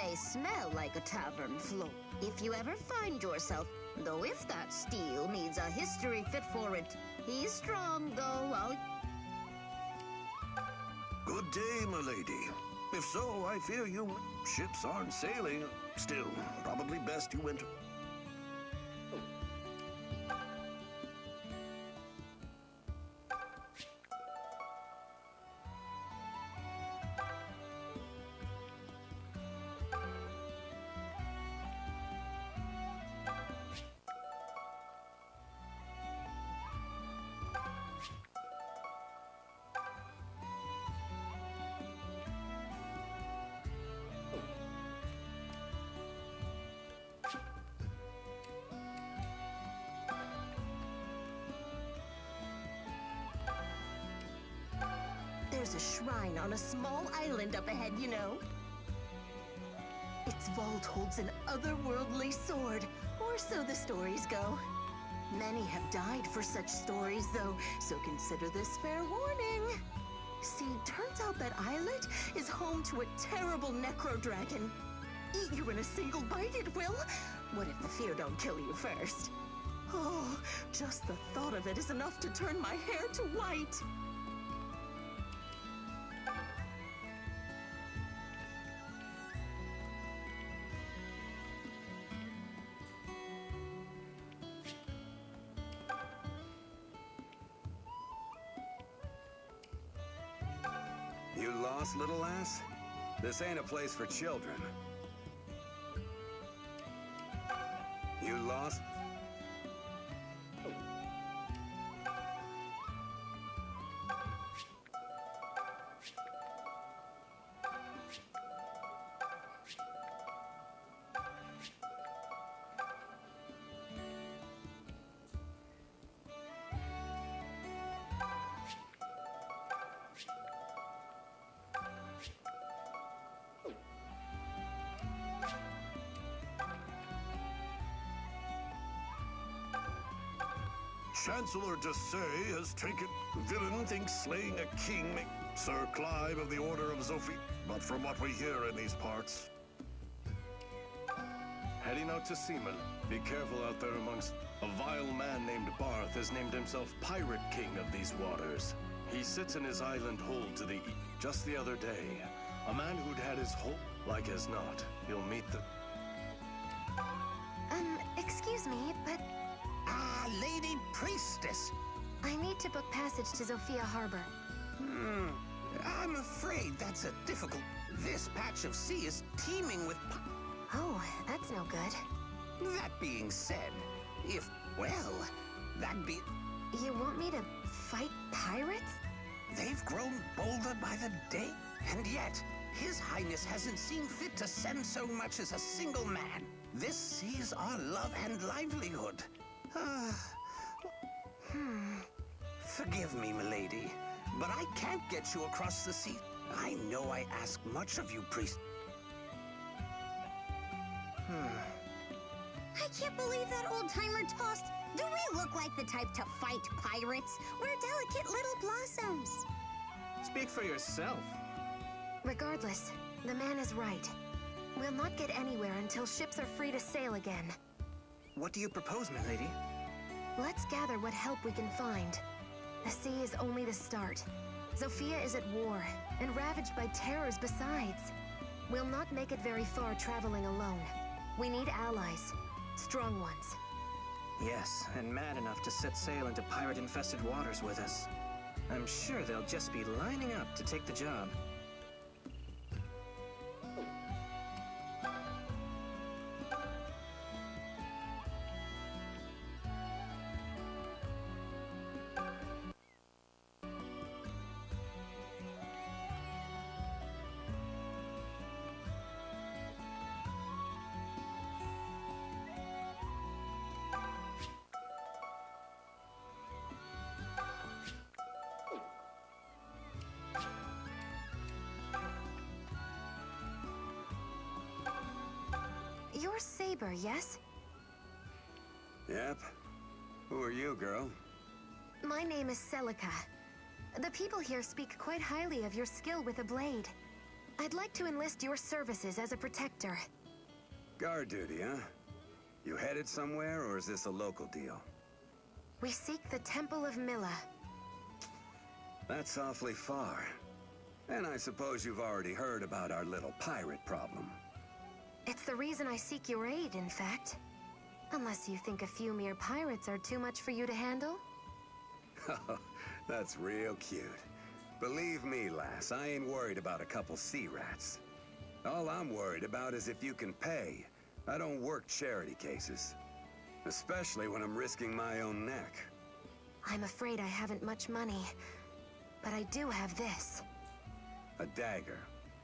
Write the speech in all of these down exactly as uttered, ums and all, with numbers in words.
I smell like a tavern floor. If you ever find yourself, though if that steel needs a history fit for it, he's strong, though, I'll... Good day, my lady. If so, I fear you ships aren't sailing. Still, probably best you went... There's a shrine on a small island up ahead, you know. Its vault holds an otherworldly sword, or so the stories go. Many have died for such stories, though, so consider this fair warning. See, turns out that islet is home to a terrible necro-dragon. Eat you in a single bite, it will. What if the fear don't kill you first? Oh, just the thought of it is enough to turn my hair to white. You lost, little lass? This ain't a place for children. You lost? Chancellor Desay has taken... Villain thinks slaying a king make... Sir Clive of the Order of Sophie. But from what we hear in these parts... Heading out to Seaman. Be careful out there amongst... A vile man named Barth has named himself Pirate King of these waters. He sits in his island hold to the east. Just the other day, a man who'd had his whole... Like as not, you'll meet the... Um, excuse me, but... Ah, Lady Priestess! I need to book passage to Sophia Harbor. Hmm. I'm afraid that's a difficult... This patch of sea is teeming with... Oh, that's no good. That being said, if... Well, that'd be... You want me to fight pirates? They've grown bolder by the day. And yet, His Highness hasn't seen fit to send so much as a single man. This sees our love and livelihood. Ah... hmm... Forgive me, milady, but I can't get you across the sea. I know I ask much of you, priest. I can't believe that old-timer tossed. Do we look like the type to fight pirates? We're delicate little blossoms. Speak for yourself. Regardless, the man is right. We'll not get anywhere until ships are free to sail again. What do you propose, my lady? Let's gather what help we can find. The sea is only the start. Sophia is at war, and ravaged by terrors besides. We'll not make it very far traveling alone. We need allies. Strong ones. Yes, and mad enough to set sail into pirate-infested waters with us. I'm sure they'll just be lining up to take the job. You're Saber, yes? Yep. Who are you, girl? My name is Celica. The people here speak quite highly of your skill with a blade. I'd like to enlist your services as a protector. Guard duty, huh? You headed somewhere, or is this a local deal? We seek the Temple of Milla. That's awfully far. And I suppose you've already heard about our little pirate problem. It's the reason I seek your aid, in fact. Unless you think a few mere pirates are too much for you to handle? That's real cute. Believe me, lass, I ain't worried about a couple sea rats. All I'm worried about is if you can pay. I don't work charity cases. Especially when I'm risking my own neck. I'm afraid I haven't much money. But I do have this. A dagger.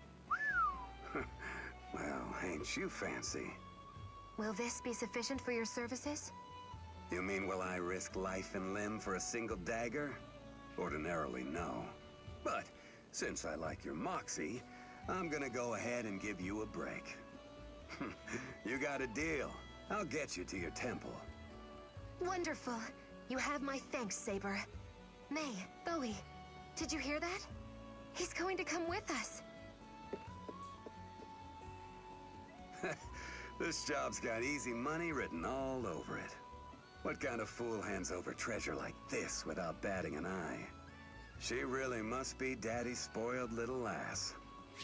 Well, ain't you fancy? Will this be sufficient for your services? You mean will I risk life and limb for a single dagger? Ordinarily, no. But since I like your moxie, I'm gonna go ahead and give you a break. You got a deal. I'll get you to your temple. Wonderful. You have my thanks, Saber. May, Bowie, did you hear that? He's going to come with us. This job's got easy money written all over it. What kind of fool hands over treasure like this without batting an eye? She really must be Daddy's spoiled little lass.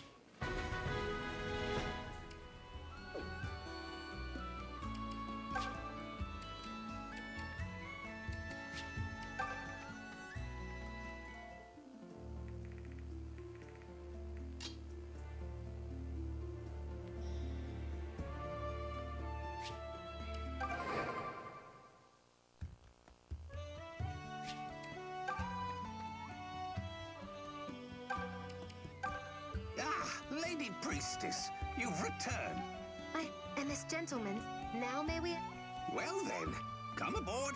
Lady Priestess, you've returned. I, and this gentleman, now may we... Well then, come aboard.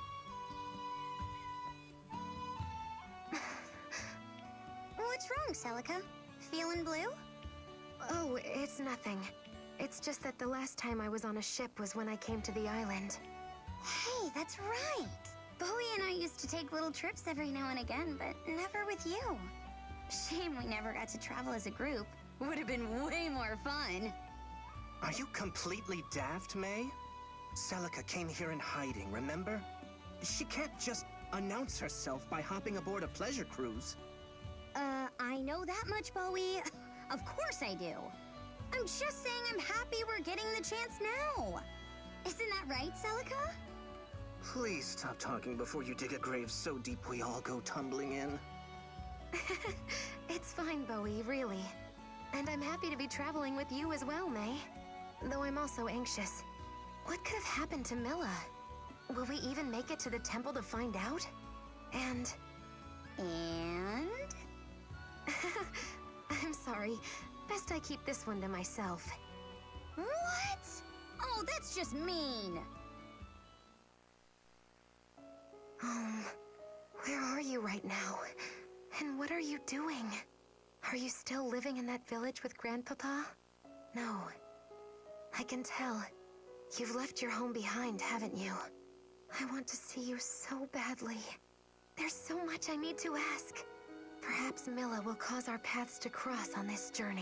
What's wrong, Celica? Feeling blue? Oh, it's nothing. It's just that the last time I was on a ship was when I came to the island. Hey, that's right. Bowie and I used to take little trips every now and again, but never with you. Shame we never got to travel as a group. Would have been way more fun. Are you completely daft, May? Celica came here in hiding, remember? She can't just announce herself by hopping aboard a pleasure cruise. Uh, I know that much, Bowie. Of course I do. I'm just saying I'm happy we're getting the chance now. Isn't that right, Celica? Please stop talking before you dig a grave so deep we all go tumbling in. It's fine, Bowie, really. And I'm happy to be traveling with you as well, May. Though I'm also anxious. What could have happened to Milla? Will we even make it to the temple to find out? And... And? I'm sorry. Best I keep this one to myself. What? Oh, that's just mean. Um, where are you right now? And what are you doing? Are you still living in that village with Grandpapa? No. I can tell. You've left your home behind, haven't you? I want to see you so badly. There's so much I need to ask. Perhaps Milla will cause our paths to cross on this journey.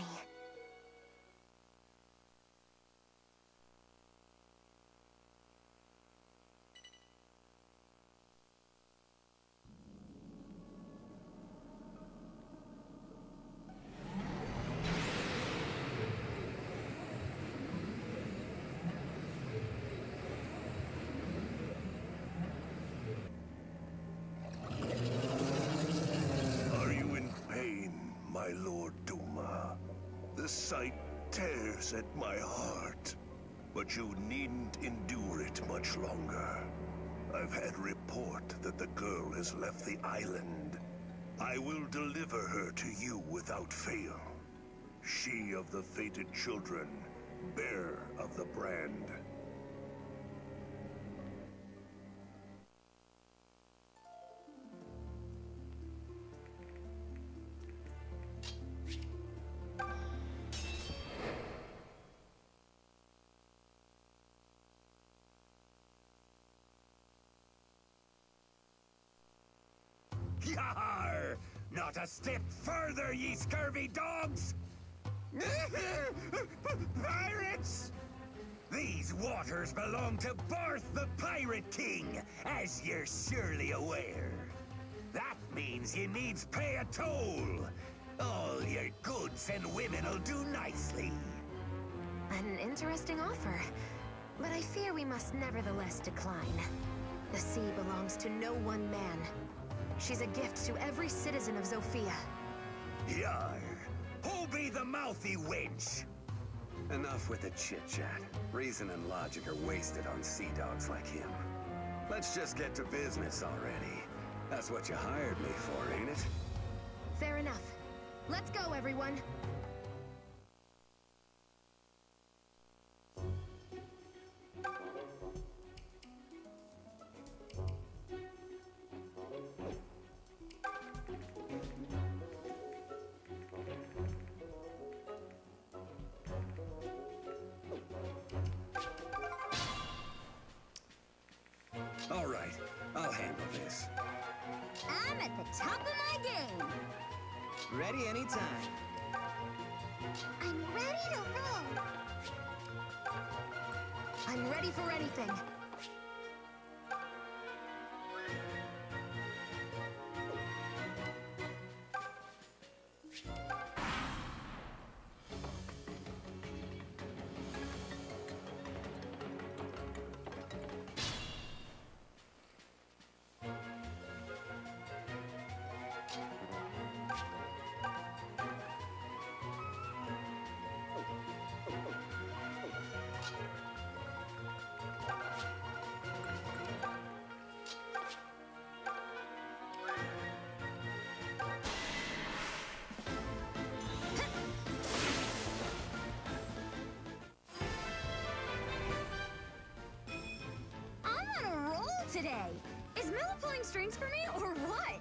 The sight tears at my heart, but you needn't endure it much longer. I've had report that the girl has left the island. I will deliver her to you without fail. She of the fated children, bearer of the brand. Yar! Not a step further, ye scurvy dogs! Pirates! These waters belong to Barth the Pirate King, as you're surely aware. That means you needs pay a toll. All your goods and women'll do nicely. An interesting offer, but I fear we must nevertheless decline. The sea belongs to no one man. She's a gift to every citizen of Zofia. Yar! Who be the mouthy wench? Enough with the chit-chat. Reason and logic are wasted on sea dogs like him. Let's just get to business already. That's what you hired me for, ain't it? Fair enough. Let's go, everyone! All right, I'll handle this. I'm at the top of my game. Ready anytime. I'm ready to roll. I'm ready for anything. Today. Is Mela pulling strings for me, or what?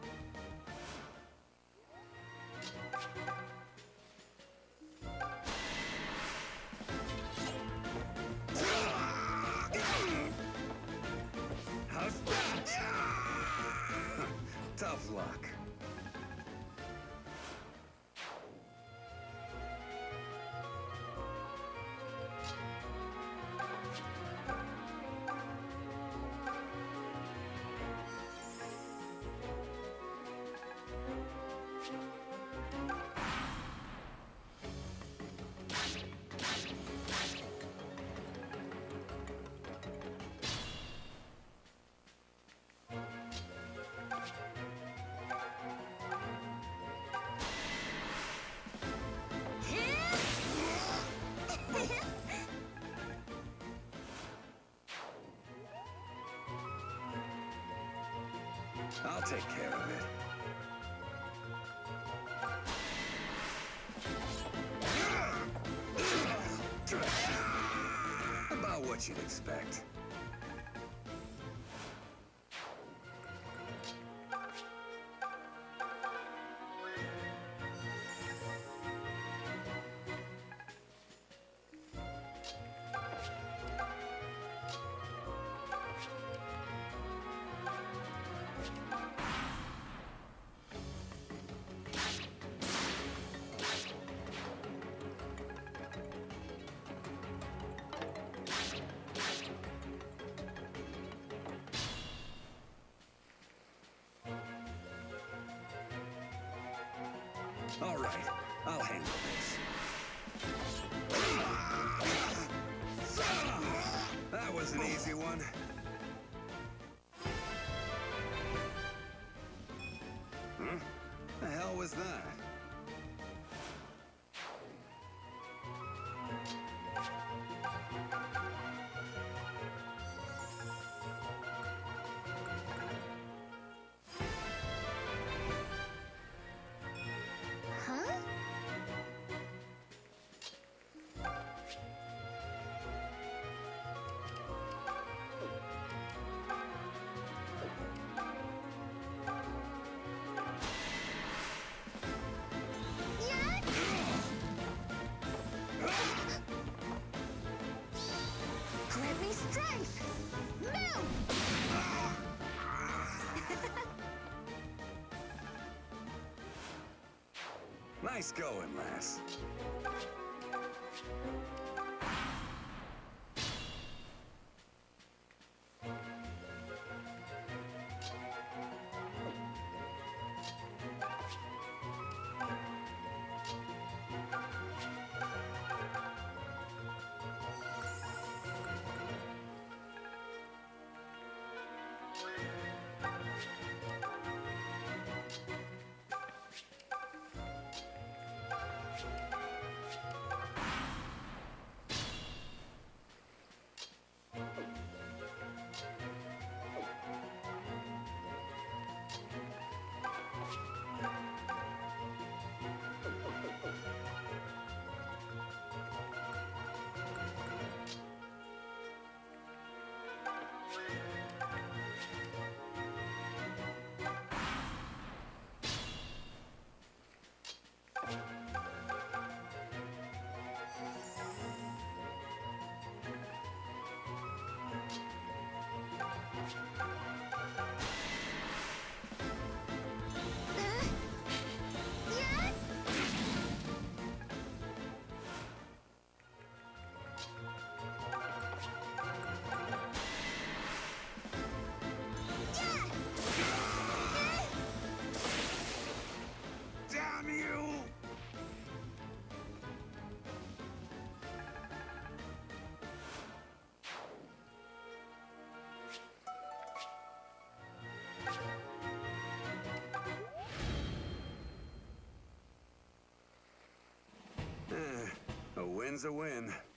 How's that? Tough luck. I'll take care of it. About what you'd expect. All right, I'll handle this. That was an easy one. Hmm? The hell was that? Grant me strength! Move! Nice going, lass. Damn you! Eh, a win's a win.